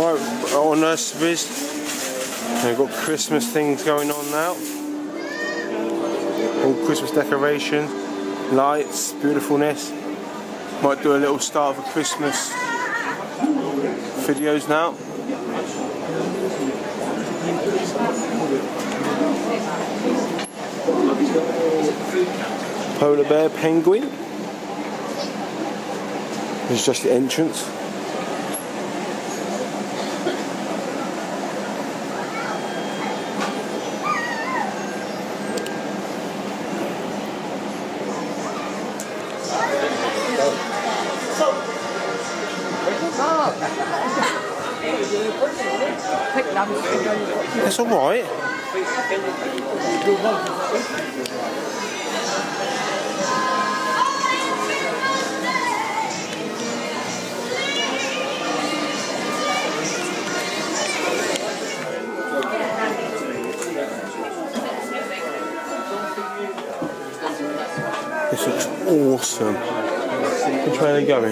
Right, Otter Nurseries. They've got Christmas things going on now. All Christmas decorations, lights, beautifulness. Might do a little start of a Christmas videos now. Polar bear, penguin. This is just the entrance. That's alright. This looks awesome. Which way are they going?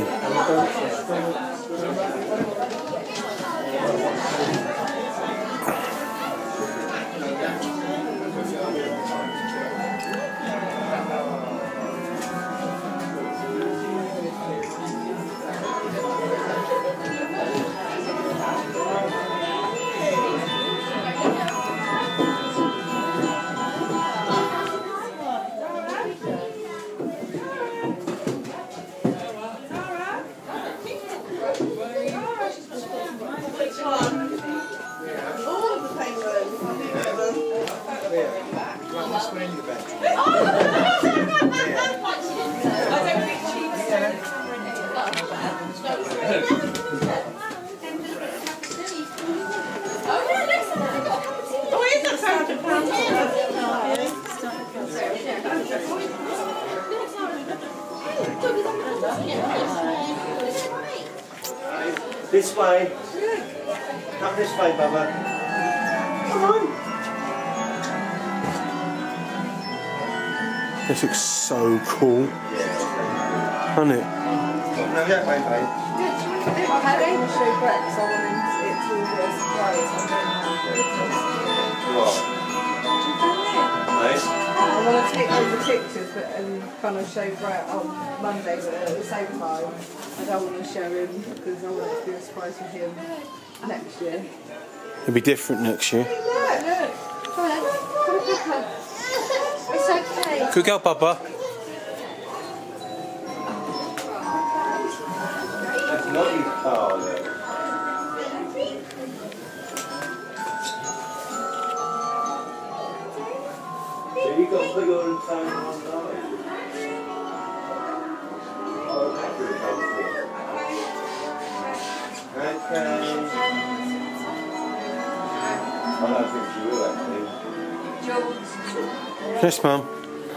This way. Come this way, Bubba. Come on. This looks so cool. Yeah. Doesn't it? No, that way, babe. I had Amy show Brett, so I wanted it to be a surprise. What? Nice. I want to take over pictures and kind of show Brett on Monday, but at the same time, I don't want to show him because I want it to be a surprise for him next year. It'll be different next year. Look. It's okay. Good girl, Bubba. That's lovely car, though. So you've got to put your phone on live. Oh, that's really helpful. Okay. I don't think she will, actually. Yes, Mum.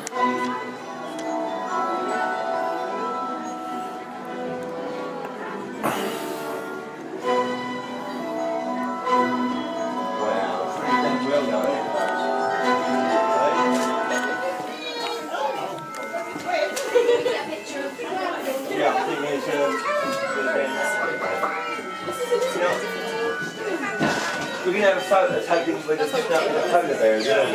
We can have a photo taken with the polar bear as well.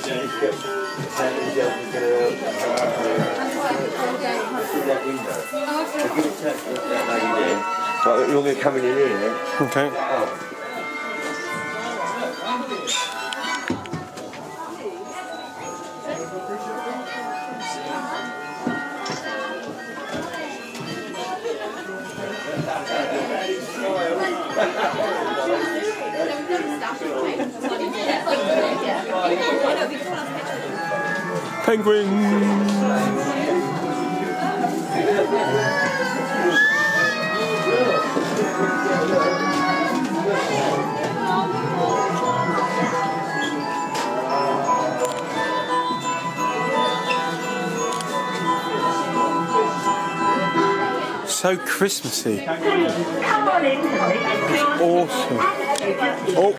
Right, you're going to come in here, yeah? Okay. Oh. Penguin. So Christmassy. Come on in, Awesome. Oh.